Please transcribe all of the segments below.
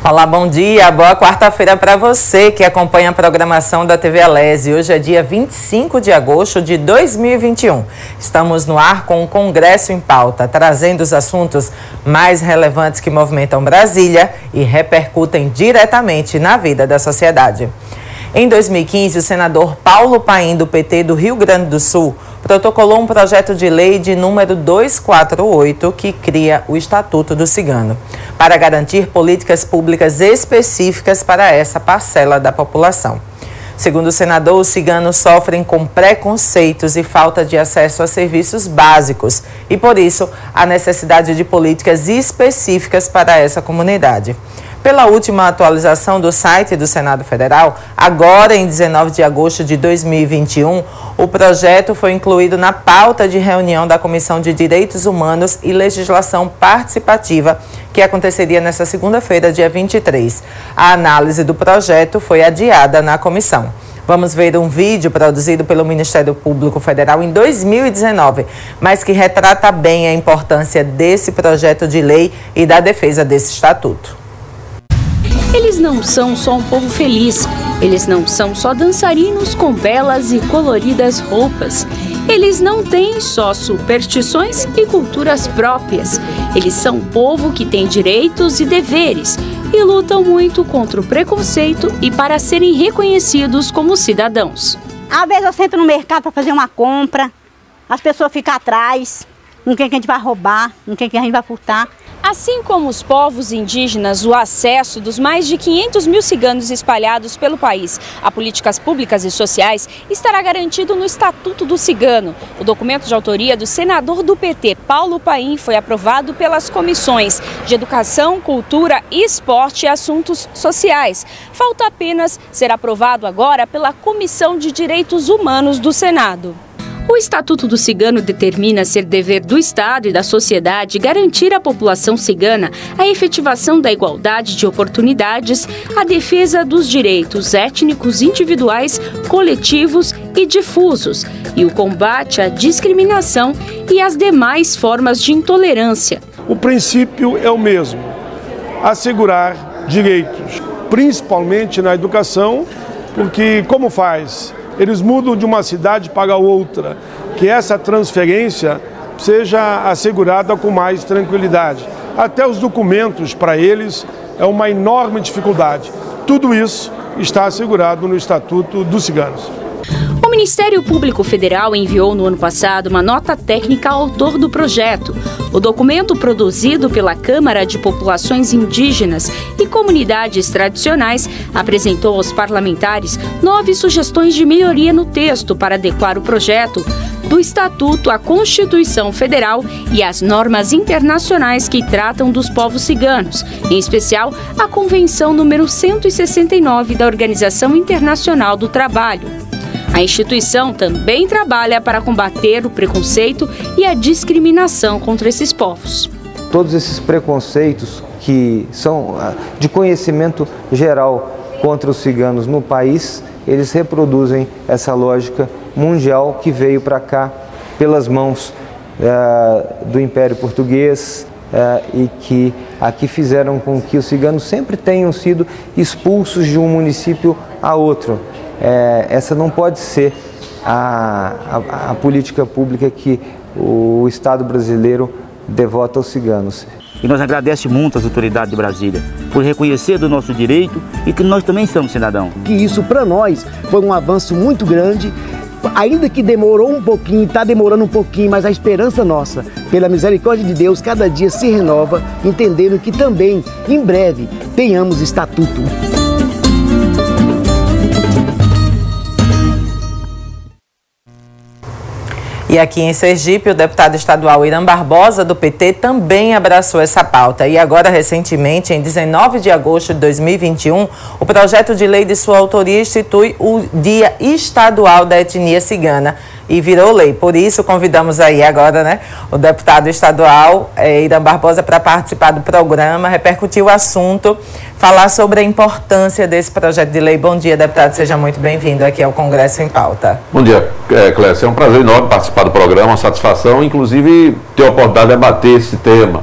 Olá, bom dia, boa quarta-feira para você que acompanha a programação da TV Alesi. Hoje é dia 25 de agosto de 2021. Estamos no ar com o Congresso em Pauta, trazendo os assuntos mais relevantes que movimentam Brasília e repercutem diretamente na vida da sociedade. Em 2015, o senador Paulo Paim, do PT do Rio Grande do Sul, protocolou um projeto de lei de número 248 que cria o Estatuto do Cigano, para garantir políticas públicas específicas para essa parcela da população. Segundo o senador, os ciganos sofrem com preconceitos e falta de acesso a serviços básicos e, por isso, a necessidade de políticas específicas para essa comunidade. Pela última atualização do site do Senado Federal, agora em 19 de agosto de 2021, o projeto foi incluído na pauta de reunião da Comissão de Direitos Humanos e Legislação Participativa, que aconteceria nesta segunda-feira, dia 23. A análise do projeto foi adiada na comissão. Vamos ver um vídeo produzido pelo Ministério Público Federal em 2019, mas que retrata bem a importância desse projeto de lei e da defesa desse estatuto. Eles não são só um povo feliz, eles não são só dançarinos com belas e coloridas roupas. Eles não têm só superstições e culturas próprias. Eles são um povo que tem direitos e deveres e lutam muito contra o preconceito e para serem reconhecidos como cidadãos. Às vezes eu sento no mercado para fazer uma compra, as pessoas ficam atrás, não quer que a gente vai roubar, não quer que a gente vai furtar. Assim como os povos indígenas, o acesso dos mais de 500 mil ciganos espalhados pelo país a políticas públicas e sociais estará garantido no Estatuto do Cigano. O documento de autoria do senador do PT, Paulo Paim, foi aprovado pelas comissões de Educação, Cultura, Esporte e Assuntos Sociais. Falta apenas ser aprovado agora pela Comissão de Direitos Humanos do Senado. O Estatuto do Cigano determina ser dever do Estado e da sociedade garantir à população cigana a efetivação da igualdade de oportunidades, a defesa dos direitos étnicos individuais, coletivos e difusos, e o combate à discriminação e às demais formas de intolerância. O princípio é o mesmo: assegurar direitos, principalmente na educação, porque como faz? Eles mudam de uma cidade para outra, que essa transferência seja assegurada com mais tranquilidade. Até os documentos para eles é uma enorme dificuldade. Tudo isso está assegurado no Estatuto dos Ciganos. O Ministério Público Federal enviou no ano passado uma nota técnica ao autor do projeto. O documento, produzido pela Câmara de Populações Indígenas e Comunidades Tradicionais, apresentou aos parlamentares 9 sugestões de melhoria no texto para adequar o projeto do Estatuto à Constituição Federal e às normas internacionais que tratam dos povos ciganos, em especial a Convenção número 169 da Organização Internacional do Trabalho. A instituição também trabalha para combater o preconceito e a discriminação contra esses povos. Todos esses preconceitos que são de conhecimento geral contra os ciganos no país, eles reproduzem essa lógica mundial que veio para cá pelas mãos do Império Português e que aqui fizeram com que os ciganos sempre tenham sido expulsos de um município a outro. Essa não pode ser a política pública que o Estado brasileiro devota aos ciganos. E nós agradecemos muito às autoridades de Brasília por reconhecer do nosso direito e que nós também somos cidadãos. Que isso para nós foi um avanço muito grande, ainda que demorou um pouquinho, está demorando um pouquinho, mas a esperança nossa, pela misericórdia de Deus, cada dia se renova, entendendo que também, em breve, tenhamos estatuto. E aqui em Sergipe, o deputado estadual Irã Barbosa, do PT, também abraçou essa pauta. E agora, recentemente, em 19 de agosto de 2021, o projeto de lei de sua autoria institui o Dia Estadual da Etnia Cigana e virou lei. Por isso, convidamos aí agora, né, o deputado estadual Irã Barbosa para participar do programa, repercutir o assunto, falar sobre a importância desse projeto de lei. Bom dia, deputado. Seja muito bem-vindo aqui ao Congresso em Pauta. Bom dia, Clécia. É um prazer enorme participar do programa, uma satisfação, inclusive ter a oportunidade de debater esse tema.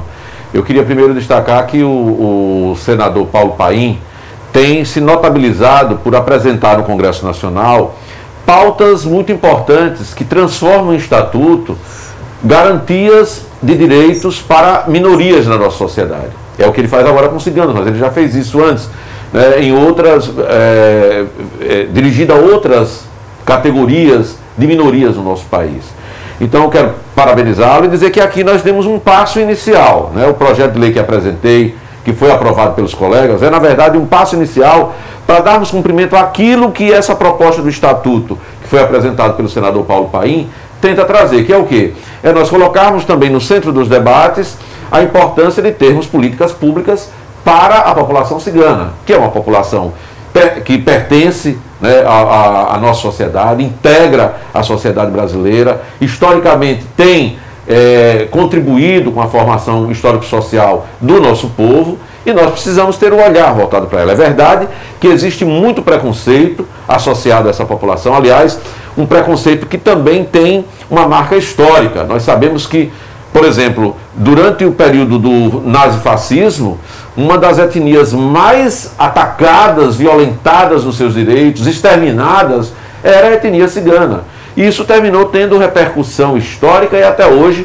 Eu queria primeiro destacar que o senador Paulo Paim tem se notabilizado por apresentar no Congresso Nacional pautas muito importantes que transformam em estatuto garantias de direitos para minorias na nossa sociedade. É o que ele faz agora com os ciganos, mas ele já fez isso antes, né, em outras, dirigido a outras categorias de minorias no nosso país. Então eu quero parabenizá-lo e dizer que aqui nós temos um passo inicial, né? O projeto de lei que apresentei, que foi aprovado pelos colegas, é na verdade um passo inicial para darmos cumprimento àquilo que essa proposta do Estatuto, que foi apresentado pelo senador Paulo Paim, tenta trazer, que é o quê? É nós colocarmos também no centro dos debates a importância de termos políticas públicas para a população cigana, que é uma população que pertence, né, à nossa sociedade, integra a sociedade brasileira, historicamente tem contribuído com a formação histórico-social do nosso povo, e nós precisamos ter um olhar voltado para ela. É verdade que existe muito preconceito associado a essa população, aliás, um preconceito que também tem uma marca histórica. Nós sabemos que, por exemplo, durante o período do nazifascismo, uma das etnias mais atacadas, violentadas nos seus direitos, exterminadas, era a etnia cigana. E isso terminou tendo repercussão histórica e até hoje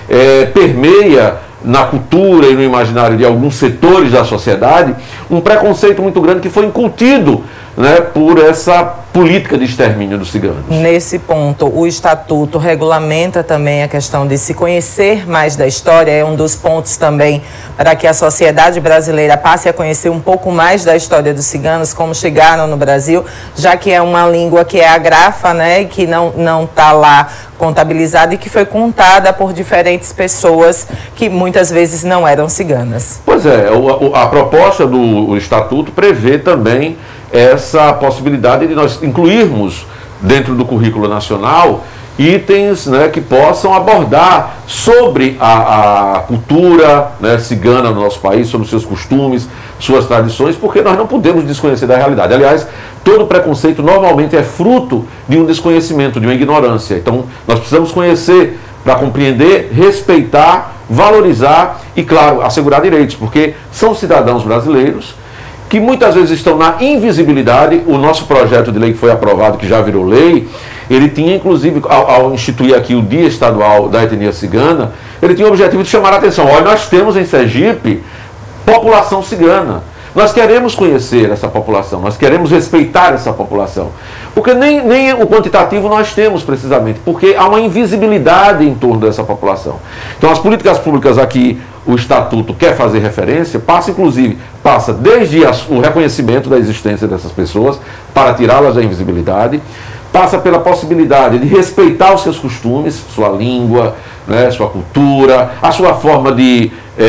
permeia na cultura e no imaginário de alguns setores da sociedade um preconceito muito grande que foi incutido, né, por essa política de extermínio dos ciganos. Nesse ponto, o Estatuto regulamenta também a questão de se conhecer mais da história, é um dos pontos também para que a sociedade brasileira passe a conhecer um pouco mais da história dos ciganos, como chegaram no Brasil, já que é uma língua que é agrafa, né, e que não está lá contabilizada e que foi contada por diferentes pessoas que muitas vezes não eram ciganas. Pois é, a proposta do Estatuto prevê também essa possibilidade de nós incluirmos dentro do currículo nacional itens, né, que possam abordar sobre a cultura, né, cigana no nosso país, sobre os seus costumes, suas tradições, porque nós não podemos desconhecer da realidade. Aliás, todo preconceito normalmente é fruto de um desconhecimento, de uma ignorância. Então, nós precisamos conhecer para compreender, respeitar, valorizar e, claro, assegurar direitos, porque são cidadãos brasileiros que muitas vezes estão na invisibilidade. O nosso projeto de lei que foi aprovado, que já virou lei, ele tinha inclusive, ao instituir aqui o Dia Estadual da Etnia Cigana, ele tinha o objetivo de chamar a atenção. Olha, nós temos em Sergipe população cigana. Nós queremos conhecer essa população, nós queremos respeitar essa população. Porque nem o quantitativo nós temos precisamente, porque há uma invisibilidade em torno dessa população. Então as políticas públicas aqui, o Estatuto quer fazer referência, passa desde o reconhecimento da existência dessas pessoas, para tirá-las da invisibilidade, passa pela possibilidade de respeitar os seus costumes, sua língua, né, sua cultura, a sua forma de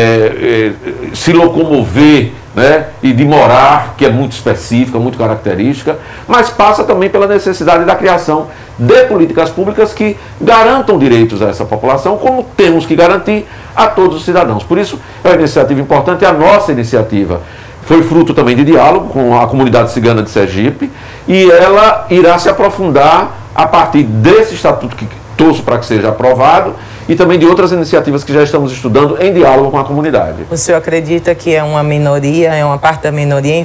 se locomover, né, e de morar, que é muito específica, muito característica, mas passa também pela necessidade da criação de políticas públicas que garantam direitos a essa população, como temos que garantir a todos os cidadãos. Por isso, é uma iniciativa importante, a nossa iniciativa foi fruto também de diálogo com a comunidade cigana de Sergipe, e ela irá se aprofundar a partir desse estatuto que torço para que seja aprovado, e também de outras iniciativas que já estamos estudando em diálogo com a comunidade. O senhor acredita que é uma minoria, é uma parte da minoria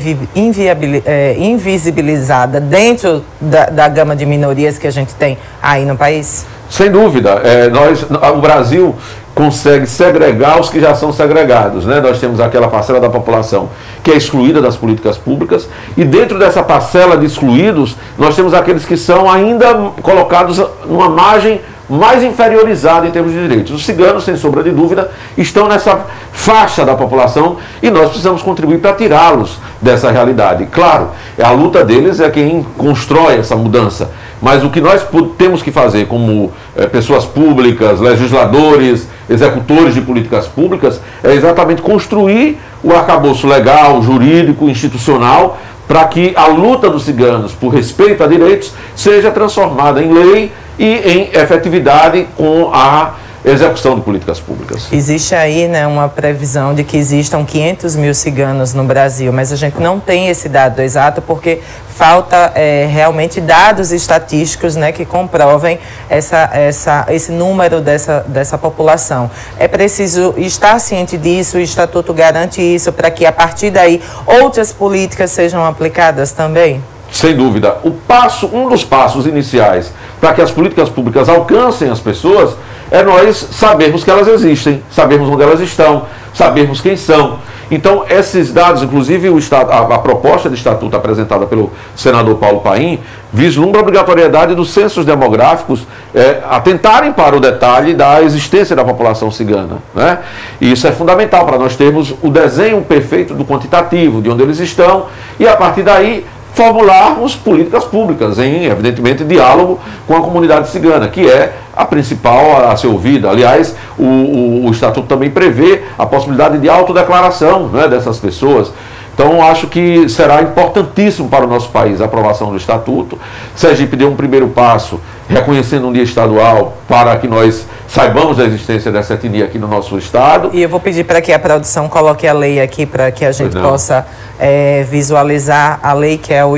invisibilizada dentro da gama de minorias que a gente tem aí no país? Sem dúvida. O Brasil consegue segregar os que já são segregados, né? Nós temos aquela parcela da população que é excluída das políticas públicas, e dentro dessa parcela de excluídos, nós temos aqueles que são ainda colocados numa margem mais inferiorizada em termos de direitos. Os ciganos, sem sombra de dúvida, estão nessa faixa da população e nós precisamos contribuir para tirá-los dessa realidade. Claro, a luta deles é quem constrói essa mudança, mas o que nós temos que fazer como pessoas públicas, legisladores, executores de políticas públicas, é exatamente construir o arcabouço legal, jurídico, institucional, para que a luta dos ciganos por respeito a direitos seja transformada em lei e em efetividade com a execução de políticas públicas. Existe aí, né, uma previsão de que existam 500 mil ciganos no Brasil, mas a gente não tem esse dado exato porque falta realmente dados estatísticos, né, que comprovem esse número dessa população. É preciso estar ciente disso, o Estatuto garante isso para que a partir daí outras políticas sejam aplicadas também? Sem dúvida. Um dos passos iniciais para que as políticas públicas alcancem as pessoas é nós sabermos que elas existem, sabermos onde elas estão, sabermos quem são. Então, esses dados, inclusive a proposta de estatuto apresentada pelo senador Paulo Paim, vislumbra a obrigatoriedade dos censos demográficos atentarem para o detalhe da existência da população cigana, né? E isso é fundamental para nós termos o desenho perfeito do quantitativo, de onde eles estão, e a partir daí formularmos políticas públicas em, evidentemente, diálogo com a comunidade cigana, que é a principal a ser ouvida. Aliás, o Estatuto também prevê a possibilidade de autodeclaração, né, dessas pessoas. Então, acho que será importantíssimo para o nosso país a aprovação do Estatuto. Sergipe deu um primeiro passo, reconhecendo um dia estadual, para que nós saibamos da existência dessa etnia aqui no nosso estado. E eu vou pedir para que a produção coloque a lei aqui, para que a gente possa visualizar a lei, que é a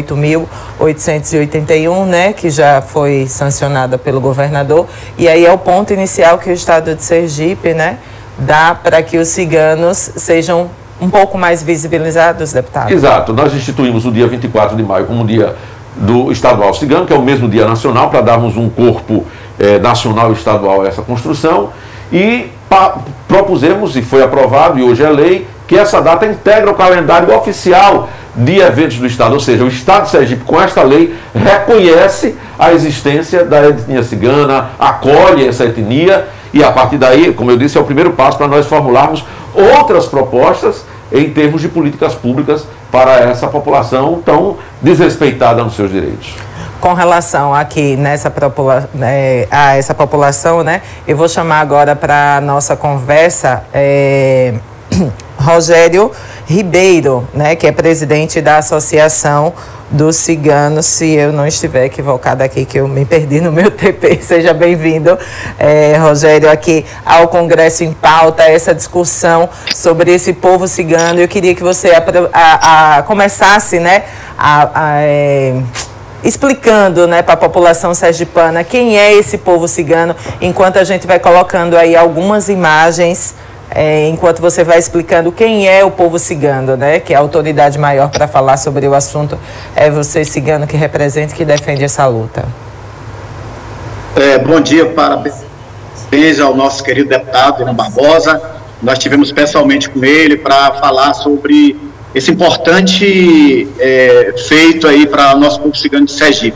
8.881, né, que já foi sancionada pelo governador. E aí é o ponto inicial que o estado de Sergipe, né, dá para que os ciganos sejam um pouco mais visibilizados, deputado. Exato. Nós instituímos o dia 24 de maio como dia do estadual cigano, que é o mesmo dia nacional, para darmos um corpo nacional e estadual a essa construção, e propusemos, e foi aprovado, e hoje é lei, que essa data integra o calendário oficial de eventos do estado, ou seja, o estado de Sergipe, com esta lei, reconhece a existência da etnia cigana, acolhe essa etnia, e a partir daí, como eu disse, é o primeiro passo para nós formularmos outras propostas em termos de políticas públicas para essa população tão desrespeitada nos seus direitos. Com relação aqui a essa população, né, eu vou chamar agora para a nossa conversa Rogério Ribeiro, né, que é presidente da Associação dos Ciganos, se eu não estiver equivocada aqui, que eu me perdi no meu TP. Seja bem-vindo, Rogério, aqui ao Congresso em Pauta, essa discussão sobre esse povo cigano. Eu queria que você começasse, né, explicando, né, para a população sergipana quem é esse povo cigano, enquanto a gente vai colocando aí algumas imagens, enquanto você vai explicando quem é o povo cigano, né, que é a autoridade maior para falar sobre o assunto, é você, cigano, que representa e que defende essa luta. Bom dia, parabéns ao nosso querido deputado Irã Barbosa. Nós tivemos pessoalmente com ele para falar sobre esse importante feito aí para o nosso povo cigano de Sergipe.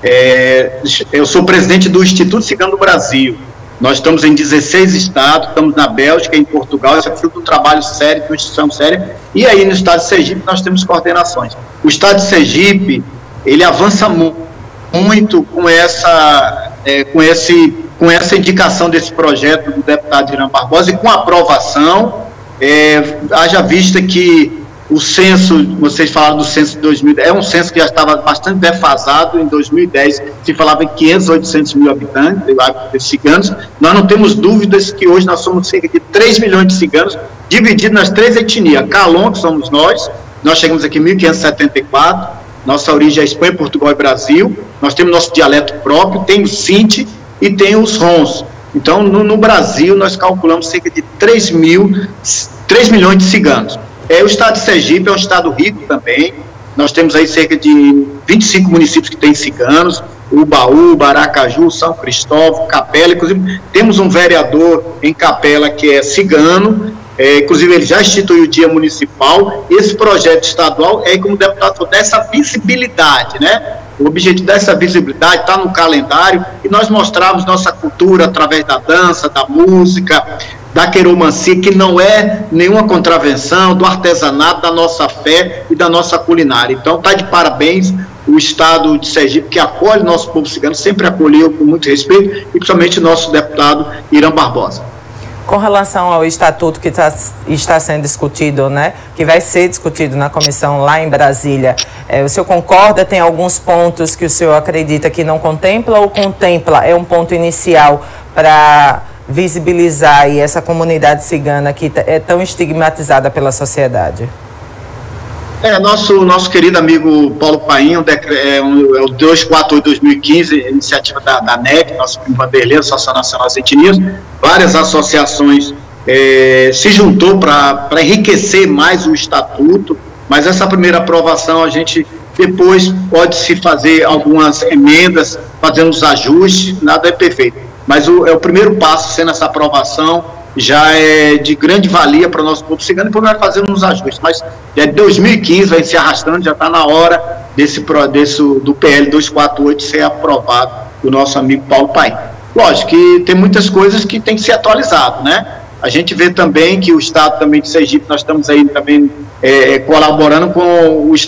Eu sou presidente do Instituto Cigano do Brasil. Nós estamos em 16 estados, estamos na Bélgica, em Portugal. Isso é fruto de um trabalho sério, de uma instituição séria. E aí no estado de Sergipe nós temos coordenações. O estado de Sergipe, ele avança muito com essa indicação desse projeto do deputado Irã Barbosa, e com a aprovação, haja vista que o censo, vocês falaram do censo de 2010, é um censo que já estava bastante defasado. Em 2010 se falava em 500, 800 mil habitantes, ciganos. Nós não temos dúvidas que hoje nós somos cerca de 3 milhões de ciganos, divididos nas 3 etnias. Calon, que somos nós chegamos aqui em 1574, nossa origem é Espanha, Portugal e Brasil. Nós temos nosso dialeto próprio, tem o Sinti e tem os Rons. Então, no Brasil, nós calculamos cerca de 3 milhões de ciganos. O estado de Sergipe é um estado rico também. Nós temos aí cerca de 25 municípios que têm ciganos: Ubaú, Aracaju, São Cristóvão, Capela. Inclusive, temos um vereador em Capela que é cigano. Inclusive, ele já instituiu o dia municipal. Esse projeto estadual como o deputado falou, dessa visibilidade, né? O objetivo dessa visibilidade está no calendário, e nós mostramos nossa cultura através da dança, da música, da queromancia, que não é nenhuma contravenção, do artesanato, da nossa fé e da nossa culinária. Então, está de parabéns o estado de Sergipe, que acolhe o nosso povo cigano, sempre acolheu com muito respeito, e principalmente o nosso deputado Irã Barbosa. Com relação ao estatuto que está sendo discutido, né, que vai ser discutido na comissão lá em Brasília, o senhor concorda? Tem alguns pontos que o senhor acredita que não contempla, ou contempla? É um ponto inicial para visibilizar aí essa comunidade cigana que é tão estigmatizada pela sociedade? Nosso querido amigo Paulo Paim, é o 248/2015, iniciativa da NEC, nosso primo Vanderlei, Associação Nacional das Etnias, várias associações se juntou para enriquecer mais o estatuto, mas essa primeira aprovação a gente depois pode se fazer algumas emendas, fazendo os ajustes, nada é perfeito, mas é o primeiro passo, sendo essa aprovação, já é de grande valia para o nosso povo cigano, e nós fazemos uns ajustes, mas de 2015 vai se arrastando, já está na hora do PL 248 ser aprovado do nosso amigo Paulo Paim. Lógico que tem muitas coisas que tem que ser atualizado, né? A gente vê também que o Estado também de Sergipe, nós estamos aí também colaborando com o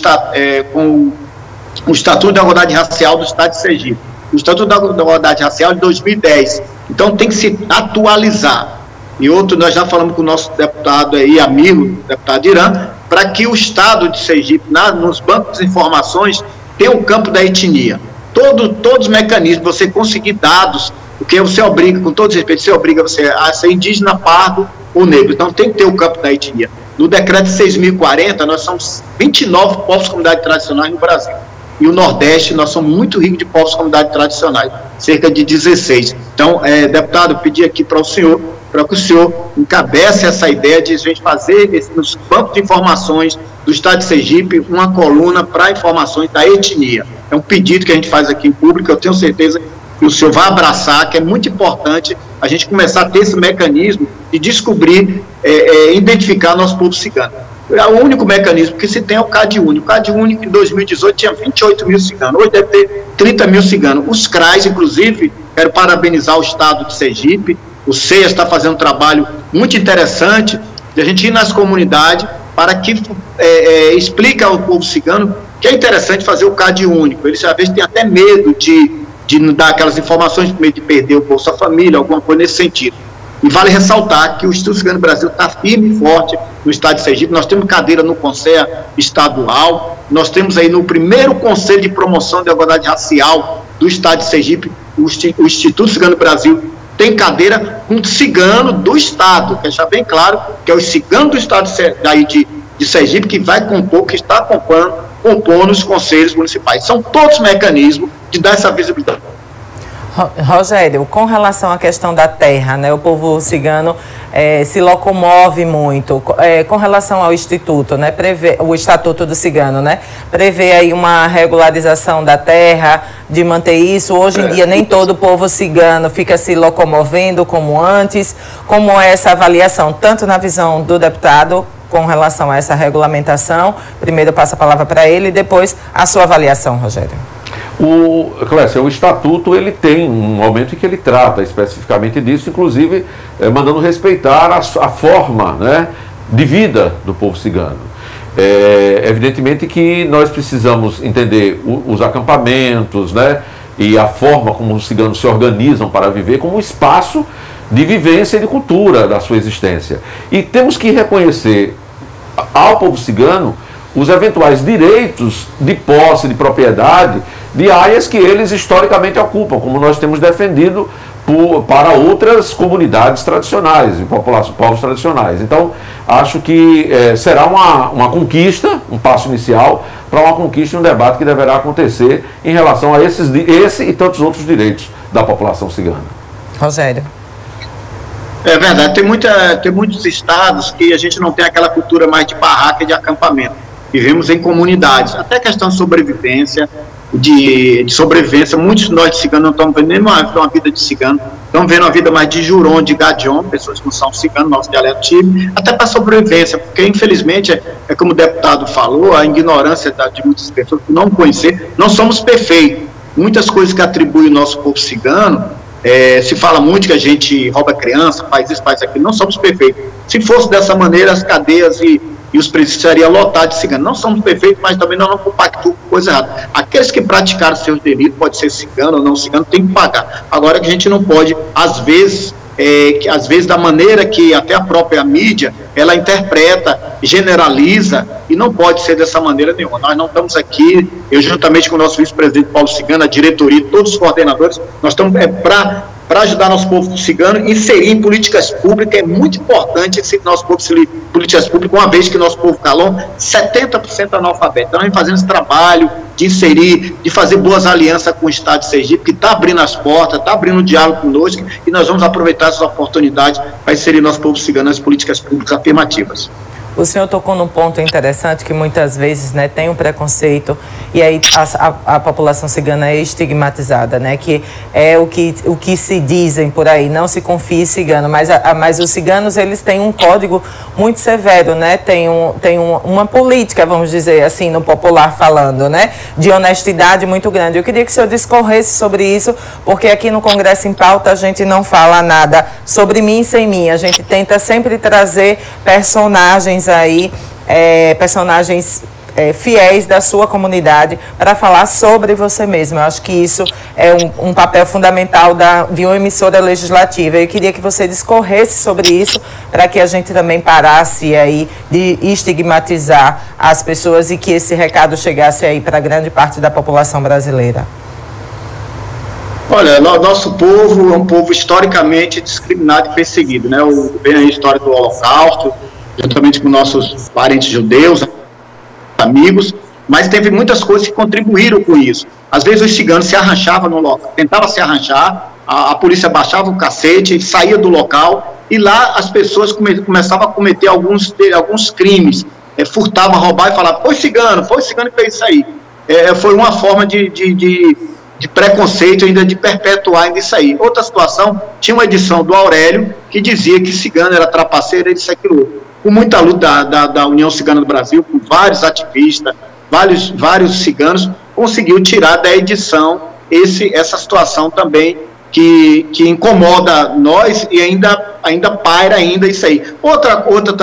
Estatuto da Igualdade Racial do Estado de Sergipe. O Estatuto da Igualdade Racial de 2010. Então tem que se atualizar. E outro, nós já falamos com o nosso deputado aí, amigo, deputado Irã, para que o Estado de Sergipe, nos bancos de informações, tenha o campo da etnia. Todos os mecanismos, você conseguir dados, porque você obriga, com todo respeito, você obriga você a ser indígena, pardo ou negro. Então tem que ter o campo da etnia. No decreto 6.040, nós somos 29 povos e comunidades tradicionais no Brasil. E o Nordeste, nós somos muito ricos de povos e comunidades tradicionais, cerca de 16. Então, deputado, eu pedi aqui para o senhor, para que o senhor encabece essa ideia de a gente fazer nos bancos de informações do Estado de Sergipe uma coluna para informações da etnia. É um pedido que a gente faz aqui em público, eu tenho certeza que o senhor vai abraçar, que é muito importante a gente começar a ter esse mecanismo de descobrir, identificar nosso povo cigano. O único mecanismo que se tem é o CAD único. O CAD único em 2018 tinha 28 mil ciganos, hoje deve ter 30 mil ciganos. Os CRAs, inclusive, quero parabenizar o Estado de Sergipe, o CEAS está fazendo um trabalho muito interessante de a gente ir nas comunidades para que explique ao povo cigano que é interessante fazer o CAD único. Eles às vezes têm até medo de dar aquelas informações, medo de perder o Bolsa Família, alguma coisa nesse sentido. E vale ressaltar que o Instituto Cigano do Brasil está firme e forte no Estado de Sergipe. Nós temos cadeira no Conselho Estadual, nós temos aí no primeiro Conselho de Promoção da Igualdade Racial do Estado de Sergipe, o Instituto Cigano do Brasil tem cadeira com cigano do Estado, quer deixar bem claro que é o cigano do Estado de Sergipe que vai compor, que está compondo os conselhos municipais. São todos mecanismos de dar essa visibilidade. Rogério, com relação à questão da terra, né, o povo cigano se locomove muito. Com relação ao Instituto, né, o Estatuto do Cigano, né, prevê aí uma regularização da terra, de manter isso. Hoje em dia nem todo o povo cigano fica se locomovendo como antes. Como é essa avaliação, tanto na visão do deputado com relação a essa regulamentação? Primeiro eu passo a palavra para ele e depois a sua avaliação, Rogério. Clécia, o Estatuto ele tem um momento em que ele trata especificamente disso, inclusive mandando respeitar a forma, né, de vida do povo cigano. Evidentemente que nós precisamos entender os acampamentos, né, e a forma como os ciganos se organizam para viver como um espaço de vivência e de cultura da sua existência. E temos que reconhecer ao povo cigano os eventuais direitos de posse, de propriedade, de áreas que eles historicamente ocupam, como nós temos defendido para outras comunidades tradicionais, povos tradicionais. Então, acho que será uma conquista, um passo inicial, para uma conquista e um debate que deverá acontecer em relação a esse e tantos outros direitos da população cigana. Rogério. É verdade, tem muitos estados que a gente não tem aquela cultura mais de barraca e de acampamento. Vivemos em comunidades, até questão de sobrevivência, de sobrevivência. Muitos de nós de ciganos não estamos vendo nem uma vida de cigano, estamos vendo uma vida mais de juron, de gadion, pessoas que não são ciganos, nosso dialeto típico, até para sobrevivência, porque infelizmente, como o deputado falou, a ignorância de muitas pessoas por não conhecer, não somos perfeitos. Muitas coisas que atribuem o nosso povo cigano, se fala muito que a gente rouba criança, faz isso, faz aquilo, não somos perfeitos. Se fosse dessa maneira, as cadeias e os presídios seriam lotados de ciganos. Não somos perfeitos, mas também não compactuamos com coisa errada. Aqueles que praticaram seus delitos, pode ser cigano ou não cigano, tem que pagar. Agora que a gente não pode, às vezes da maneira que até a própria mídia, ela interpreta, generaliza, e não pode ser dessa maneira nenhuma. Nós não estamos aqui, eu juntamente com o nosso vice-presidente Paulo Cigano, a diretoria, todos os coordenadores, nós estamos para para ajudar nosso povo cigano, inserir em políticas públicas. É muito importante inserir nosso povo em políticas públicas, uma vez que nosso povo calão, 70% analfabeto. Então, a gente fazendo esse trabalho de inserir, de fazer boas alianças com o Estado de Sergipe, que está abrindo as portas, está abrindo o diálogo conosco, e nós vamos aproveitar essas oportunidades para inserir nosso povo cigano nas políticas públicas afirmativas. O senhor tocou num ponto interessante que muitas vezes, né, tem um preconceito e aí a população cigana é estigmatizada, né, que é o que se dizem por aí, não se confie cigano, mas os ciganos, eles têm um código muito severo, né, tem uma política, vamos dizer assim, no popular falando, né, de honestidade muito grande. Eu queria que o senhor discorresse sobre isso, porque aqui no Congresso em Pauta a gente não fala nada sobre mim sem mim, a gente tenta sempre trazer personagens aí, personagens fiéis da sua comunidade para falar sobre você mesmo. Eu acho que isso é um papel fundamental de uma emissora legislativa. Eu queria que você discorresse sobre isso para que a gente também parasse aí de estigmatizar as pessoas e que esse recado chegasse aí para grande parte da população brasileira. Olha, nosso povo é um povo historicamente discriminado e perseguido, né? Vem a história do Holocausto, juntamente com nossos parentes judeus, amigos, mas teve muitas coisas que contribuíram com isso. Às vezes os ciganos se arranchavam no local, tentavam se arranchar, a polícia baixava o cacete, saía do local, e lá as pessoas começavam a cometer alguns crimes, furtavam, roubavam e falavam, foi cigano que fez isso aí. Foi uma forma de preconceito ainda, de perpetuar ainda isso aí. Outra situação, tinha uma edição do Aurélio que dizia que cigano era trapaceiro, ele aquilo. Com muita luta da União Cigana do Brasil, com vários ativistas, vários ciganos, conseguiu tirar da edição essa situação também que incomoda nós e ainda paira ainda isso aí. Outra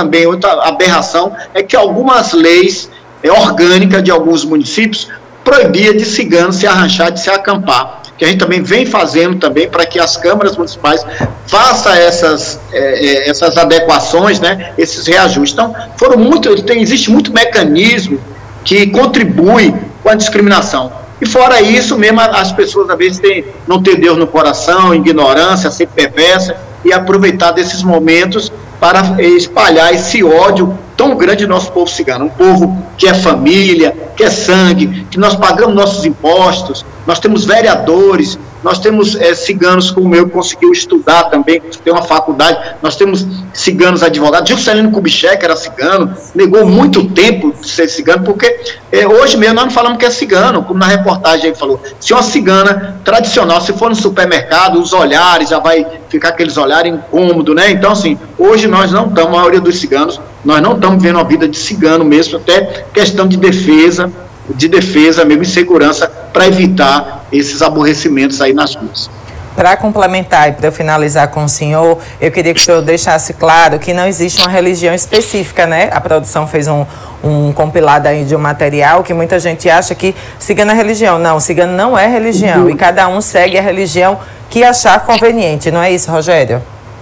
aberração é que algumas leis orgânicas de alguns municípios proibia de ciganos se arranchar, de se acampar, que a gente também vem fazendo também para que as câmaras municipais façam essas adequações, né, esses reajustes. Então, existe muito mecanismo que contribui com a discriminação. E fora isso mesmo, as pessoas às vezes não têm Deus no coração, ignorância, ser perversa, e aproveitar desses momentos para espalhar esse ódio tão grande do nosso povo cigano. Um povo que é família, que é sangue, que nós pagamos nossos impostos, nós temos vereadores, nós temos ciganos como eu, que conseguiu estudar também, tem uma faculdade, nós temos ciganos advogados. Juscelino Kubitschek era cigano, negou muito tempo de ser cigano, porque hoje mesmo nós não falamos que é cigano, como na reportagem ele falou. Se uma cigana tradicional, se for no supermercado, os olhares, já vai ficar aqueles olhares incômodos, né? Então, assim, hoje nós não estamos, a maioria dos ciganos, nós não estamos vivendo uma vida de cigano mesmo, até questão de defesa mesmo, e segurança, para evitar esses aborrecimentos aí nas ruas. Para complementar e para eu finalizar com o senhor, eu queria que o senhor deixasse claro que não existe uma religião específica, né? A produção fez um compilado aí de um material que muita gente acha que cigano é religião. Não, cigano não é religião, e cada um segue a religião que achar conveniente, não é isso, Rogério?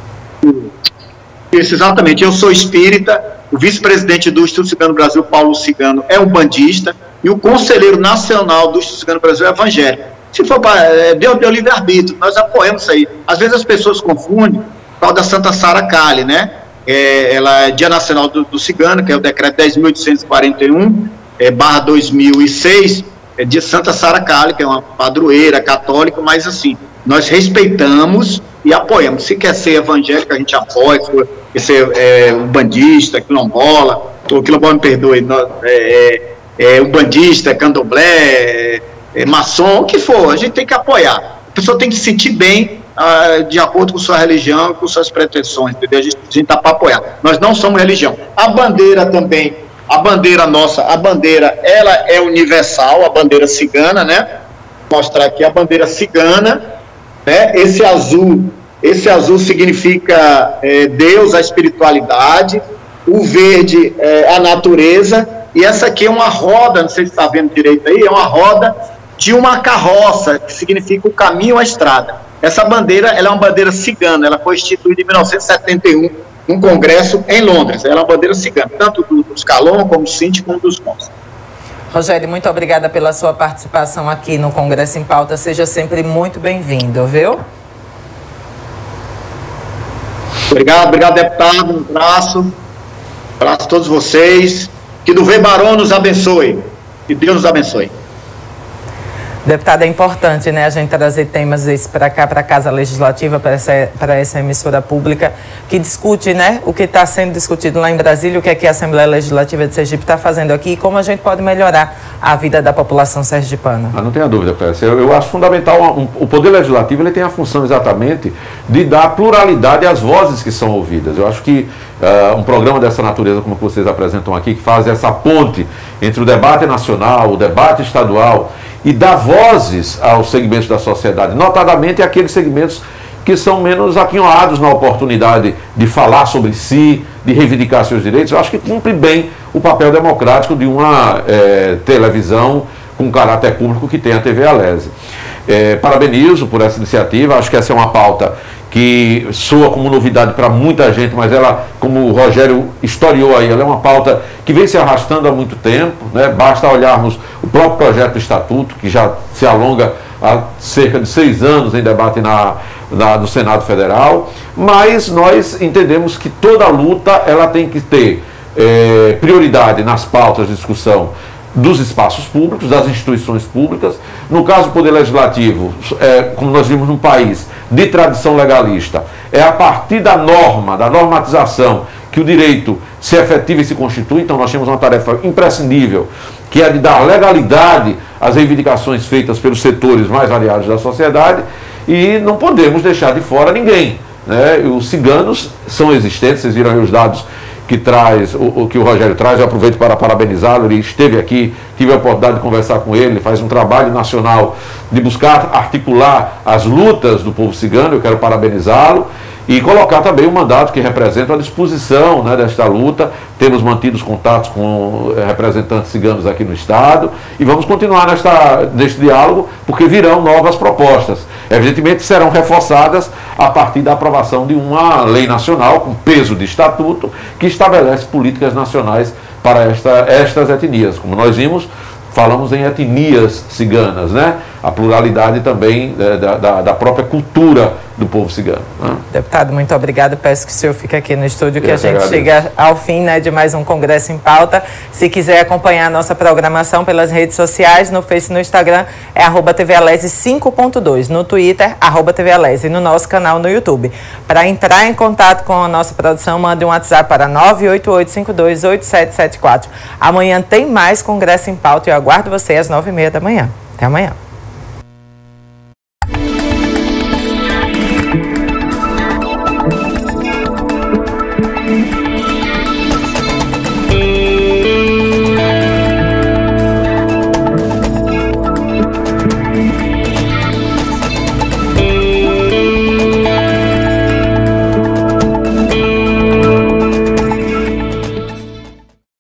Isso, exatamente. Eu sou espírita, o vice-presidente do Instituto Cigano Brasil, Paulo Cigano, é um bandista, e o conselheiro nacional do Instituto Cigano Brasil é evangélico. Se for para deu livre-arbítrio, nós apoiamos isso aí. Às vezes as pessoas confundem com a da Santa Sara Kali, né? Ela é Dia Nacional do Cigano, que é o decreto 10.841, /2006, de Santa Sara Kali, que é uma padroeira católica, mas assim, nós respeitamos e apoiamos. Se quer ser evangélico, a gente apoia, se quer ser um bandista, quilombola, o quilombola me perdoe, um bandista, candomblé, maçom, o que for, a gente tem que apoiar. A pessoa tem que se sentir bem de acordo com sua religião, com suas pretensões, entendeu? A gente está para apoiar. Nós não somos religião. A bandeira também, a bandeira nossa, ela é universal, a bandeira cigana, né? Vou mostrar aqui a bandeira cigana, né? Esse azul significa Deus, a espiritualidade, o verde a natureza, e essa aqui é uma roda, não sei se está vendo direito aí, é uma roda de uma carroça, que significa o caminho à estrada. Essa bandeira, ela é uma bandeira cigana, ela foi instituída em 1971, num congresso em Londres. Ela é uma bandeira cigana, tanto dos Calon, como do Cinti, como dos Mons. Rogério, muito obrigada pela sua participação aqui no Congresso em Pauta. Seja sempre muito bem-vindo, viu? Obrigado, deputado. Um abraço. Abraço a todos vocês. Que do Barão nos abençoe. Que Deus nos abençoe. Deputado, é importante, né, a gente trazer temas desses para cá, para a Casa Legislativa, para essa emissora pública, que discute, né, o que está sendo discutido lá em Brasília, o que é que a Assembleia Legislativa de Sergipe está fazendo aqui e como a gente pode melhorar a vida da população sergipana. Não tenha dúvida, Pérez. Eu acho fundamental, o Poder Legislativo ele tem a função exatamente de dar pluralidade às vozes que são ouvidas. Eu acho que um programa dessa natureza, como vocês apresentam aqui, que faz essa ponte entre o debate nacional, o debate estadual, e dar vozes aos segmentos da sociedade, notadamente aqueles segmentos que são menos aquinhoados na oportunidade de falar sobre si, de reivindicar seus direitos. Eu acho que cumpre bem o papel democrático de uma televisão com caráter público que tem a TV Alesi. Parabenizo por essa iniciativa, acho que essa é uma pauta que soa como novidade para muita gente, mas ela, como o Rogério historiou aí, ela é uma pauta que vem se arrastando há muito tempo, né? Basta olharmos o próprio projeto do Estatuto, que já se alonga há cerca de 6 anos em debate no Senado Federal, mas nós entendemos que toda luta ela tem que ter prioridade nas pautas de discussão dos espaços públicos, das instituições públicas. No caso do Poder Legislativo, como nós vimos num país de tradição legalista, é a partir da normatização, que o direito se efetiva e se constitui. Então nós temos uma tarefa imprescindível, que é de dar legalidade às reivindicações feitas pelos setores mais variados da sociedade, e não podemos deixar de fora ninguém, né? Os ciganos são existentes, vocês viram aí os dados que traz, o que o Rogério traz. Eu aproveito para parabenizá-lo, ele esteve aqui, tive a oportunidade de conversar com ele, faz um trabalho nacional de buscar articular as lutas do povo cigano. Eu quero parabenizá-lo e colocar também o mandato que representa à disposição, né, desta luta. Temos mantido os contatos com representantes ciganos aqui no Estado e vamos continuar neste diálogo, porque virão novas propostas. Evidentemente serão reforçadas a partir da aprovação de uma lei nacional com peso de estatuto que estabelece políticas nacionais para estas etnias. Como nós vimos, falamos em etnias ciganas, né? A pluralidade também da própria cultura do povo cigano, né? Deputado, muito obrigado. Peço que o senhor fique aqui no estúdio, que a gente chega ao fim, né, de mais um Congresso em Pauta. Se quiser acompanhar a nossa programação pelas redes sociais, no Face e no Instagram é @TVAlesi 5.2, no Twitter @TVAlesi e no nosso canal no YouTube. Para entrar em contato com a nossa produção, mande um WhatsApp para 988528774. Amanhã tem mais Congresso em Pauta e eu aguardo você às 9h30 da manhã. Até amanhã.